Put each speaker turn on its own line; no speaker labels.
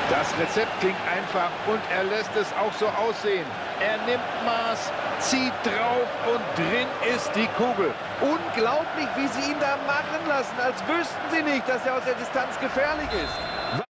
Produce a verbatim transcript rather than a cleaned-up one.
Das Rezept klingt einfach und er lässt es auch so aussehen. Er nimmt Maß, zieht drauf und drin ist die Kugel.
Unglaublich, wie sie ihn da machen lassen, als wüssten sie nicht, dass er aus der Distanz gefährlich ist.